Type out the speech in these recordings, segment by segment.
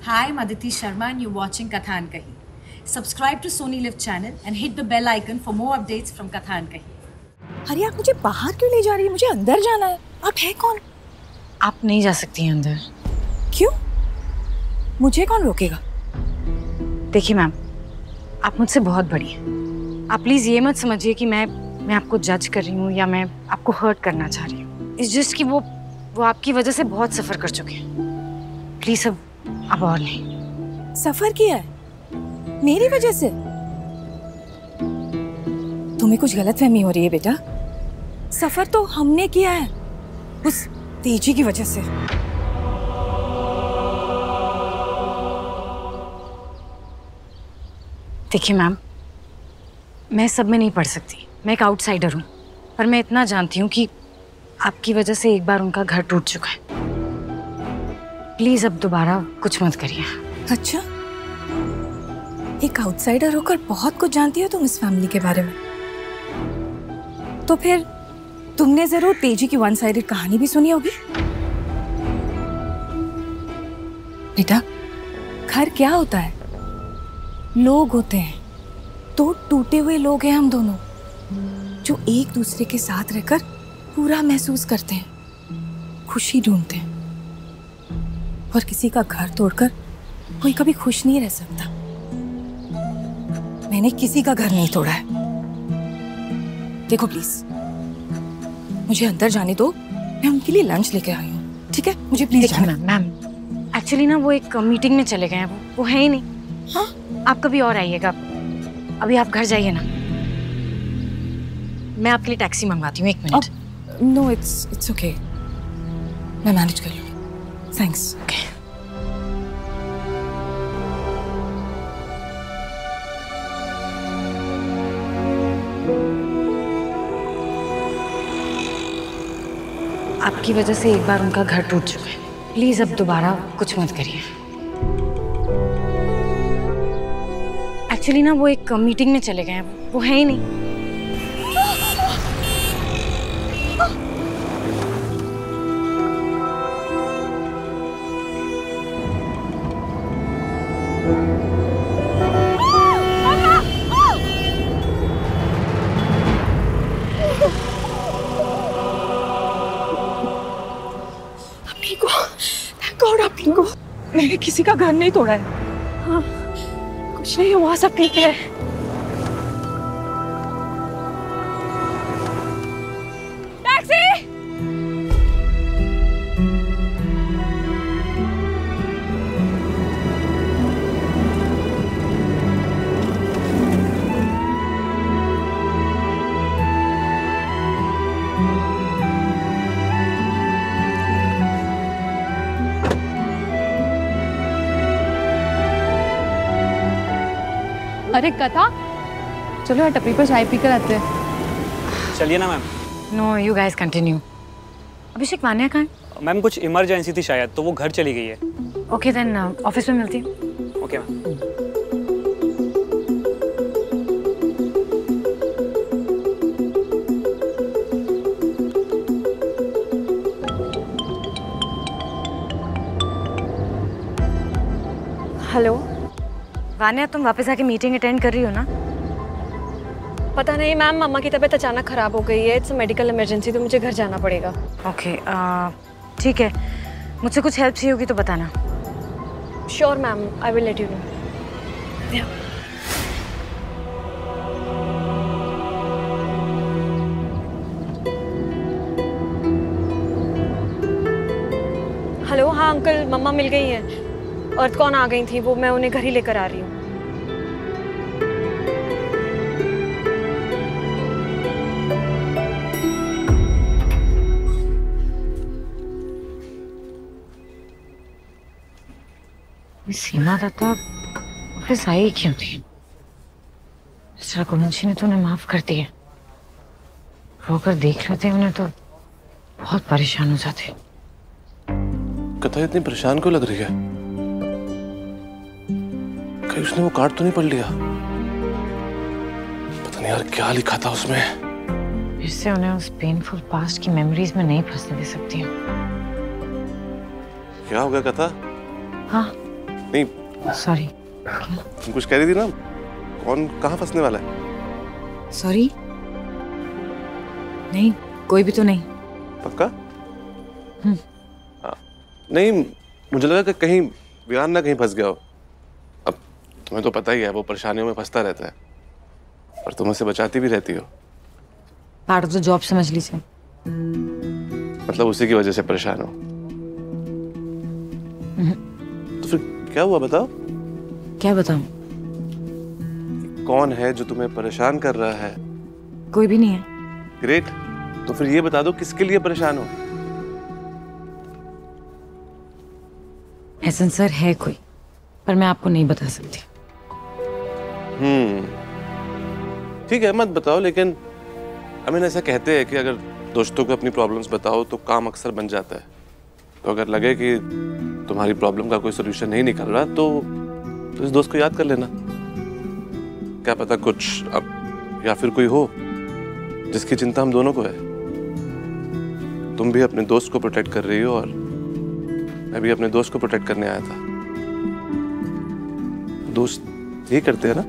Hi, I'm Aditi Sharma and you're watching Katha Ankahee. Subscribe to Sony Live channel and hit the bell icon for more updates from Katha Ankahee. अरे आप मुझे बाहर क्यों ले जा रही है? मुझे अंदर जाना है। आप है कौन? आप नहीं जा सकती हैं अंदर। क्यों? मुझे कौन रोकेगा? देखिए मैम, आप मुझसे बहुत बड़ी हैं। आप प्लीज ये मत समझिए कि मैं आपको जज कर रही हूँ या मैं आपको हर्ट करना चाह रही हूँ। इट्स जस्ट कि वो आपकी वजह से बहुत सफर कर चुके हैं। प्लीज अब और नहीं। सफर किया है मेरी वजह से? तुम्हें कुछ गलतफहमी हो रही है बेटा। सफर तो हमने किया है उस तेजी की वजह से। देखिए मैम, मैं सब में नहीं पढ़ सकती। मैं एक आउटसाइडर हूँ, पर मैं इतना जानती हूँ कि आपकी वजह से एक बार उनका घर टूट चुका है। प्लीज अब दोबारा कुछ मत करिए। अच्छा, एक आउटसाइडर होकर बहुत कुछ जानती हो तुम इस फैमिली के बारे में। तो फिर तुमने जरूर तेजी की वन साइडेड कहानी भी सुनी होगी। बेटा, घर क्या होता है? लोग होते हैं। तो टूटे हुए लोग हैं हम दोनों, जो एक दूसरे के साथ रहकर पूरा महसूस करते हैं, खुशी ढूंढते हैं। और किसी का घर तोड़कर कोई कभी खुश नहीं रह सकता। मैंने किसी का घर नहीं तोड़ा है। देखो प्लीज, मुझे अंदर जाने दो। मैं उनके लिए लंच लेके आई हूँ, ठीक है? मुझे प्लीज जाना। मैम, एक्चुअली ना वो एक मीटिंग में चले गए हैं। वो है ही नहीं। हाँ, आप कभी और आइएगा। अभी आप घर जाइए ना। मैं आपके लिए टैक्सी मंगवाती हूँ। 1 मिनट। No, it's okay. मैं मैनेज कर लूँगी। थैंक्स। ओके। आपकी वजह से एक बार उनका घर टूट चुका है। प्लीज अब दोबारा कुछ मत करिए। एक्चुअली ना वो एक मीटिंग में चले गए हैं। वो है ही नहीं। मैंने किसी का घर नहीं तोड़ा है। हाँ, कुछ नहीं हुआ, सब ठीक है। टैक्सी! अरे कथा, चलो यार टपरी पर चाय पी कर आते हैं। चलिए ना ma'am. No, you guys continue. Abhishek, Vanya कहाँ है? मैम कुछ इमरजेंसी थी शायद, तो वो घर चली गई है। ओके देन, ऑफिस में मिलती हूँ। Okay ma'am. हेलो वान्या, तुम वापस आके मीटिंग अटेंड कर रही हो ना? पता नहीं मैम, मम्मा की तबीयत अचानक खराब हो गई है। इट्स मेडिकल इमरजेंसी, तो मुझे घर जाना पड़ेगा। ओके, ठीक है। मुझसे कुछ हेल्प चाहिए होगी तो बताना। Sure ma'am, I will let you know. Hello, हाँ अंकल, मम्मा मिल गई हैं। अर्थ कौन आ गई थी, वो मैं उन्हें घर ही लेकर आ रही हूँ। सीमा दत्ता ऑफिस आई क्यों थी? गुरुजी ने तो उन्हें माफ कर दिया। रोकर देख लेते उन्हें तो बहुत परेशान हो जाते। कथा इतनी परेशान क्यों लग रही है? कहीं उसने वो कार्ड तो नहीं पढ़ लिया? पता नहीं यार क्या लिखा था उसमें। फिर से उन्हें उस पेनफुल पास्ट की मेमोरीज में नहीं फंसने दे सकती हूँ। क्या हो गया कथा? हाँ, नहीं सॉरी। तुम कुछ कह रही थी ना, कौन कहाँ फंसने वाला है? सॉरी नहीं, कोई भी तो नहीं। पक्का? नहीं, मुझे लगा कि कहीं वियान ना कहीं फंस गया हो। अब तुम्हें तो पता ही है वो परेशानियों में फंसता रहता है, और तुम उसे बचाती भी रहती हो। पार्ट ऑफ द जॉब समझ लीजिए। मतलब उसी की वजह से परेशान हो? तो फिर क्या हुआ बताओ? क्या बताऊं? कौन है जो तुम्हें परेशान कर रहा है? कोई भी नहीं है। ग्रेट, तो फिर ये बता दो किसके लिए परेशान हो? एहसन सर है कोई, पर मैं आपको नहीं बता सकती। ठीक है, मत बताओ, लेकिन ऐसा कहते हैं कि अगर दोस्तों को अपनी प्रॉब्लम्स बताओ तो काम अक्सर बन जाता है। तो अगर लगे कि तुम्हारी प्रॉब्लम का कोई सोल्यूशन नहीं निकल रहा तो इस दोस्त को याद कर लेना। क्या पता कुछ अब या फिर कोई हो जिसकी चिंता हम दोनों को है। तुम भी अपने दोस्त को प्रोटेक्ट कर रही हो और मैं भी अपने दोस्त को प्रोटेक्ट करने आया था। दोस्त यही करते हैं ना?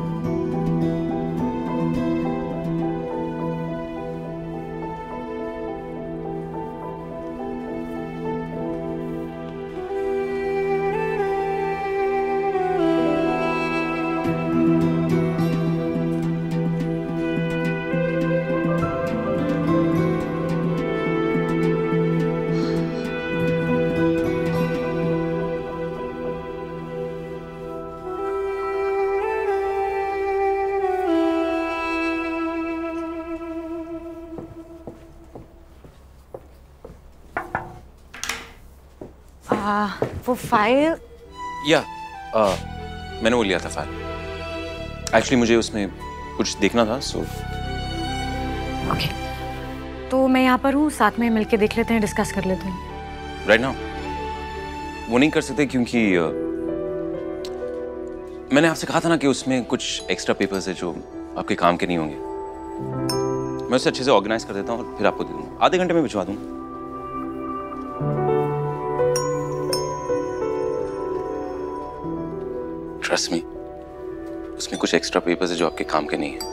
वो फाइल मैंने वो लिया था फाइल। एक्चुअली मुझे उसमें कुछ देखना था, सो ओके। तो मैं यहाँ पर हूँ, साथ में मिलके देख लेते हैं, डिस्कस कर लेते हैं। राइट नाउ वो नहीं कर सकते क्योंकि मैंने आपसे कहा था ना कि उसमें कुछ एक्स्ट्रा पेपर्स है जो आपके काम के नहीं होंगे। मैं उसे अच्छे से ऑर्गेनाइज कर देता हूँ और फिर आपको दे दूँगा। आधे घंटे में भिजवा दूँगा। ट्रस्ट मी, उसमें कुछ एक्स्ट्रा पेपर्स है जो आपके काम के नहीं है।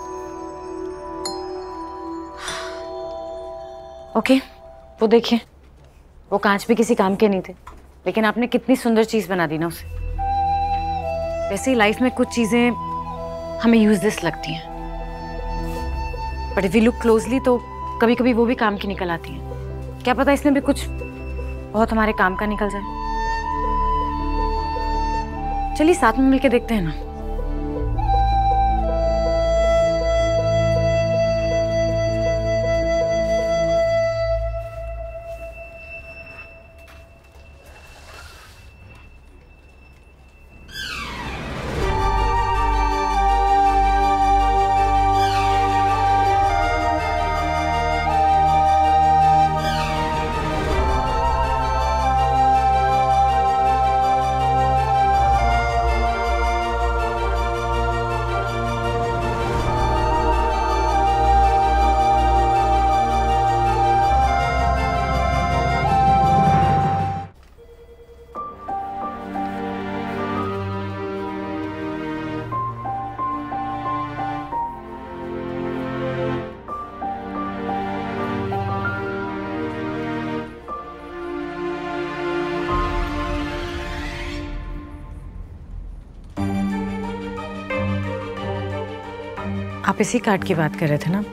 ओके, वो देखिए, वो कांच भी किसी काम के नहीं थे, लेकिन आपने कितनी सुंदर चीज बना दी ना उसे। वैसे ही लाइफ में कुछ चीजें हमें यूजलेस लगती हैं, but if we look closely तो कभी कभी वो भी काम की निकल आती हैं। क्या पता इसमें भी कुछ बहुत हमारे काम का निकल जाए। चलिए साथ में मिलके देखते हैं ना। आप इसी कार्ड की बात कर रहे थे ना?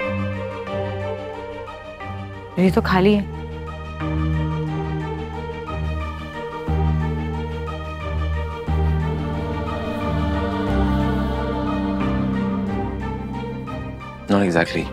ये तो खाली है। Not exactly.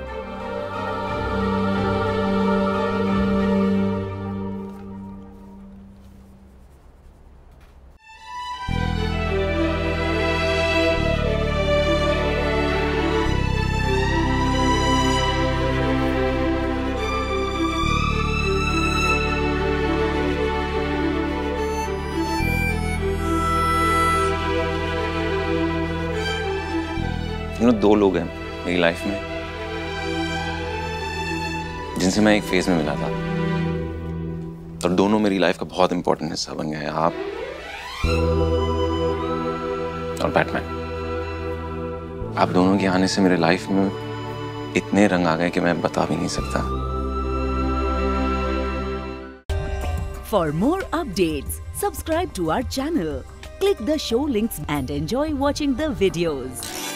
दो लोग हैं मेरी लाइफ में जिनसे मैं एक फेज में मिला था और दोनों मेरी लाइफ का बहुत इंपॉर्टेंट हिस्सा बन गए हैं। आप और बैटमैन। आप दोनों के आने से मेरे लाइफ में इतने रंग आ गए कि मैं बता भी नहीं सकता। For more updates, subscribe to our channel, click the show links and enjoy watching the videos.